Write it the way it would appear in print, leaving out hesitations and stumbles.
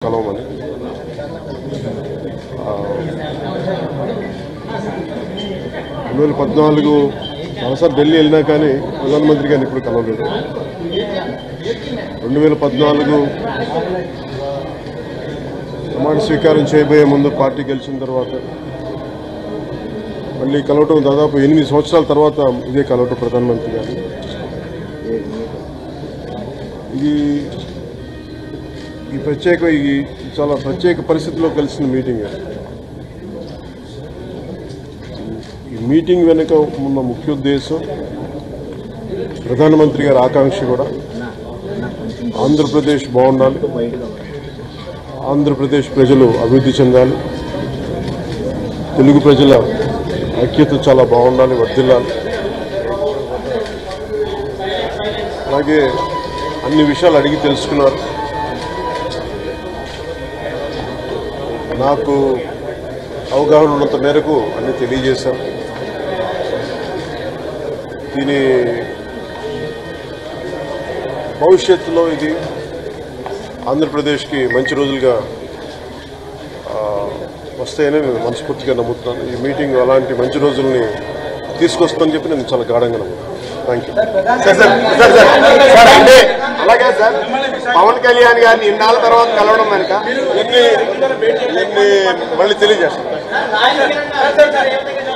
కలవమని. 2014 చాలాసార్లు ఢిల్లీ వెళ్ళినా కానీ ప్రధానమంత్రి గారిని ఇప్పుడు కలవలేదు. 2014 ప్రమాణ స్వీకారం చేయబోయే ముందు పార్టీ గెలిచిన తర్వాత మళ్ళీ కలవటం దాదాపు 8 సంవత్సరాల తర్వాత ఇదే కలవటం ప్రధానమంత్రి గారు. ఈ చాలా ప్రత్యేక పరిస్థితిలో కలిసిన మీటింగ్. ఈ మీటింగ్ వెనుక ఉన్న ముఖ్య ఉద్దేశం ప్రధానమంత్రి గారి ఆకాంక్ష కూడా ఆంధ్రప్రదేశ్ బాగుండాలి, ఆంధ్రప్రదేశ్ ప్రజలు అభివృద్ధి చెందాలి, తెలుగు ప్రజల ఐక్యత చాలా బాగుండాలి, వర్ధిల్లాలి. అలాగే అన్ని విషయాలు అడిగి తెలుసుకున్నారు. నాకు అవగాహన ఉన్నంత మేరకు అన్ని తెలియజేశాను. దీని భవిష్యత్తులో ఇది ఆంధ్రప్రదేశ్కి మంచి రోజులుగా వస్తాయని నేను మనస్ఫూర్తిగా నమ్ముతున్నాను. ఈ మీటింగ్ అలాంటి మంచి రోజుల్ని తీసుకొస్తుందని చెప్పి నేను చాలా గాఢంగా నమ్ముతున్నాను. Thank you. అంటే అలాగే సార్, పవన్ కళ్యాణ్ గారిని ఇన్నాళ్ళ తర్వాత కలవడం వెనుక మళ్ళీ తెలియజేస్తాను.